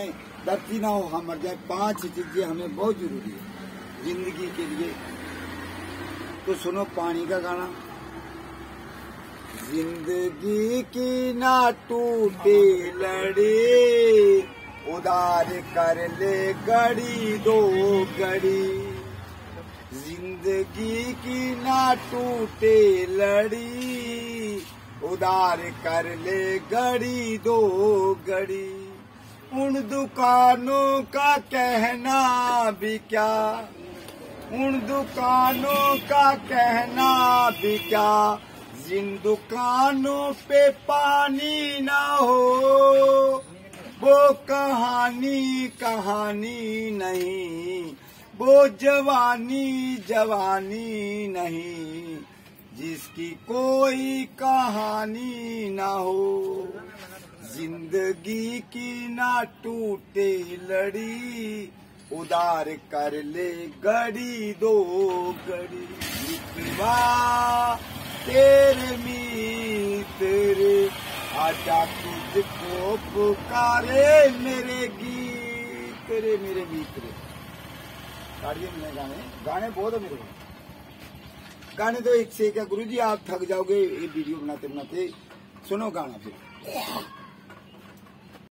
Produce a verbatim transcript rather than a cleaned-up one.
नहीं, धरती ना हो हम मर जाए, पांच चीजें हमें बहुत जरूरी है जिंदगी के लिए। तो सुनो पानी का गाना। जिंदगी की ना टूटे लड़ी, उधार कर ले घड़ी दो घड़ी। जिंदगी की ना टूटे लड़ी, उधार कर ले घड़ी दो घड़ी। उन दुकानों का कहना भी क्या, उन दुकानों का कहना भी क्या, जिन दुकानों पे पानी ना हो, वो कहानी कहानी नहीं, वो जवानी जवानी नहीं, जिसकी कोई कहानी ना हो। जिंदगी की ना टूटे लड़ी, उधार कर ले घड़ी दो घड़ी। मित्रवा तेरे मित्र, आजा तुझको पुकारे मेरे गीत, तेरे मेरे मित्र। गाड़िए में गाने गाने बहुत है मेरे को। गाने तो एक से क्या गुरुजी, आप थक जाओगे ये वीडियो बनाते बनाते। सुनो गाना फिर।